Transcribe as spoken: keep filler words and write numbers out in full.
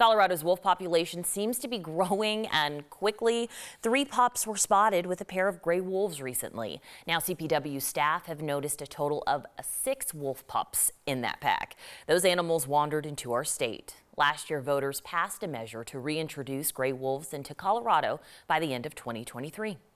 Colorado's wolf population seems to be growing and quickly. Three pups were spotted with a pair of gray wolves recently. Now C P W staff have noticed a total of six wolf pups in that pack. Those animals wandered into our state. Last year, voters passed a measure to reintroduce gray wolves into Colorado by the end of twenty twenty-three.